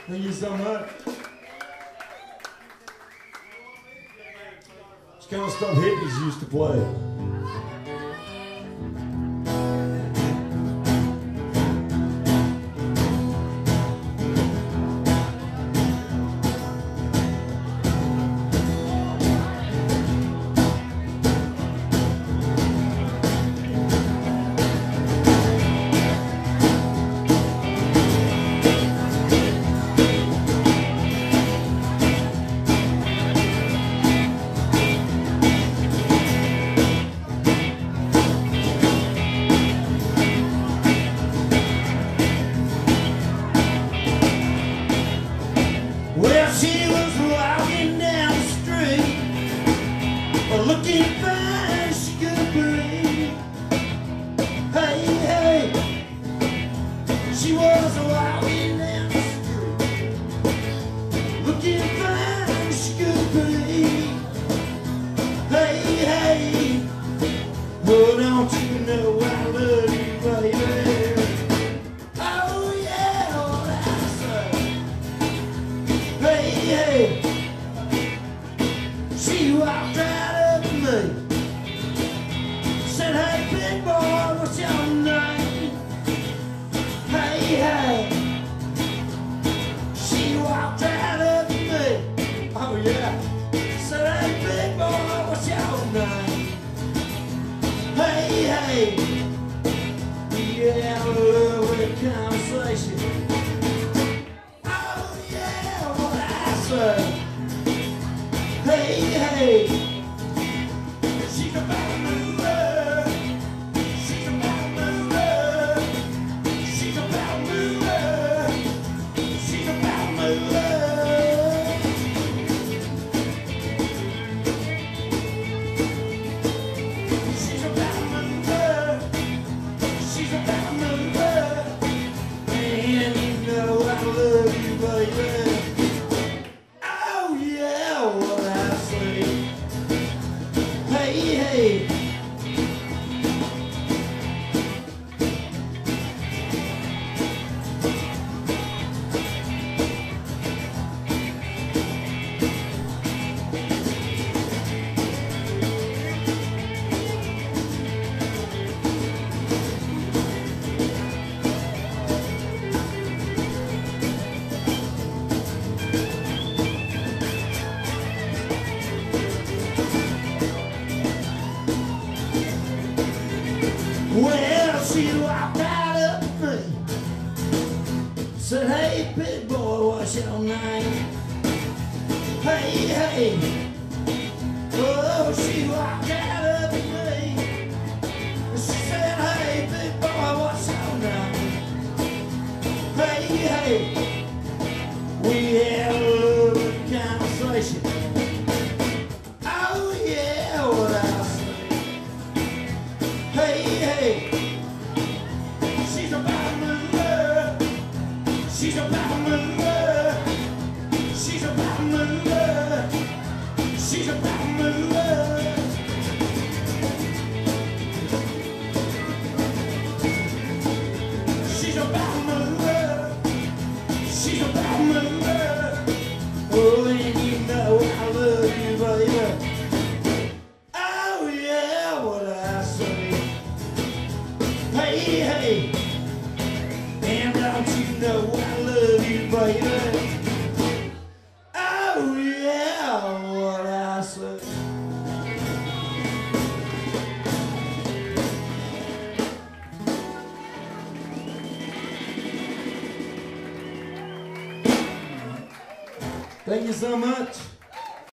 Thank you so much. It's kind of stuff hippies used to play. Well, she was walking down the street, looking fine as she could be. Hey, hey, she was walking down the street, looking fine as she could be. Hey, hey, well, don't you know I love you, baby? Oh, yeah, what I say. Hey, hey, she walked right up to me, said, hey, big boy, what's your name? Hey, hey, she walked right up to me, oh yeah, said, hey, big boy, what's your name? Hey, hey, we had a lovely conversation. Hey, hey, she's about to move up. She's about to move up. She's about to move up. She's about to move up. She's about to move up. She's about to move up. And you know I love you, baby. Hey, well, she walked right up to me, said, hey, big boy, what's your name? Hey, hey, oh, she walked right up to me, she said, hey, big boy, what's your name? Hey, hey, we had a little conversation. Oh, yeah, what I say. Hey, hey, she's about to move up. She's about to move up. She's about to move up. She's about to move up. She's about to move up. She's about to move up. Oh, and you know I love you, baby. Oh, yeah, what I say. Hey, hey, and don't you know I love you, baby? Oh yeah, what I say. Thank you so much.